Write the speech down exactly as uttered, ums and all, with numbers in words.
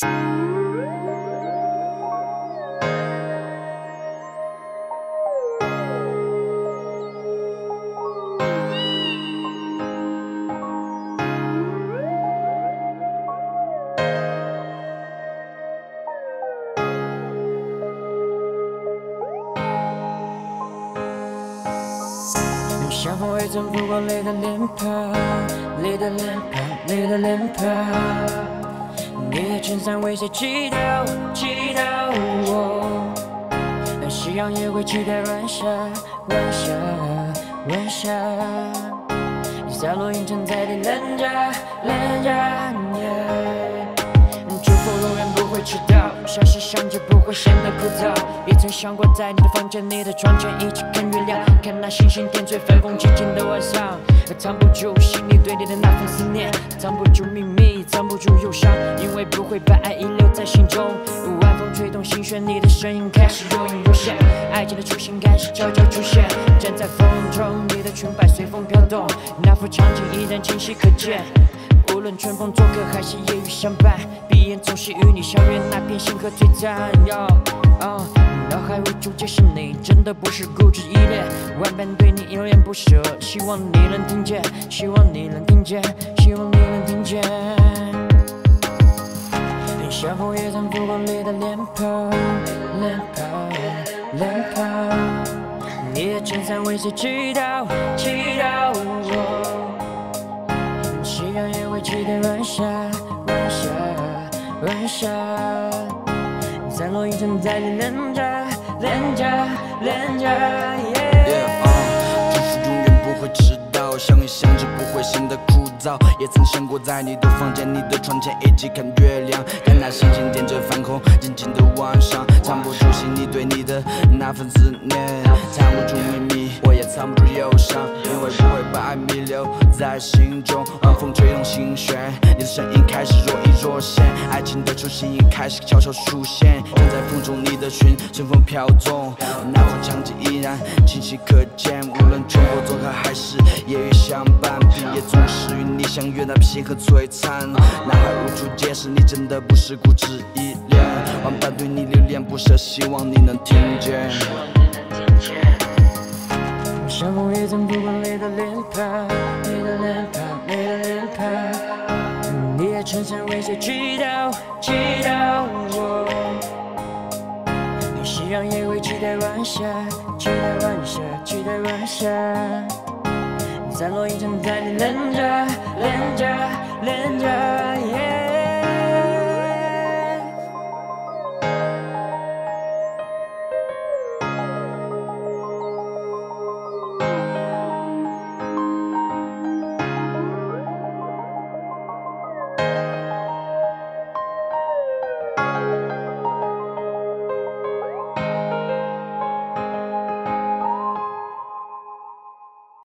相逢未曾浮过泪的脸庞，泪的脸庞，泪的脸庞。你的衬衫为谁祈祷，祈祷我？夕阳也会期待晚霞，晚霞，晚霞。洒落阴沉在你脸颊，脸颊。祝福永远不会迟到，消息响着不会显得枯燥。也曾想过在你的房间、你的床前一起看月亮，看那星星点缀反风寂静的晚上。藏不住心里对你的那份思念，藏不住秘密，藏不住忧伤，因为不会把爱遗留在心中。晚风吹动心弦，你的声音开始若隐若现，爱情的雏形开始悄悄出现。站在风中，你的裙摆随风飘动，那幅场景依然清晰可见。无论春风做客还是夜雨相伴，闭眼总是与你相约，那片星河璀璨。Yo, oh, 脑海无处皆是你，真的不是固执依恋，万般对你依恋不舍，希望你能听见，希望你能听见，希望你能听见。相逢也曾浮过泪的脸庞，脸庞，脸庞。你的衬衫为谁祈祷，祈祷我？夕阳也会期待晚霞，晚霞，晚霞。散落阴沉在你脸颊，脸颊，脸颊。Yeah, uh, 祝福永远不会迟到，相遇相知不会显得枯燥。也曾想过在你的房间、你的床前一起看月亮，看那星星点缀泛红，静静的晚上。藏不住心里对你的那份思念，藏不住秘密，我也藏不住忧伤，因为不会把爱弥留在心中。晚风吹动心弦，你的声音开始若隐若现，爱情的雏形也开始悄悄出现。站在风中，你的裙随风飘动，那幅场景依然清晰可见。无论春风做客还是夜雨相伴，毕业总是与你相约，那片星河璀璨。脑海无处皆是你，真的不是固执依恋，万般对你留恋不舍，希望你能听见。 相逢也曾浮过泪的脸庞，你的脸庞，你的脸庞。你的衬衫为谁祈祷，祈祷我？夕阳也会期待晚霞，期待晚霞，期待晚霞。散落阴沉在你脸颊，脸颊，脸颊。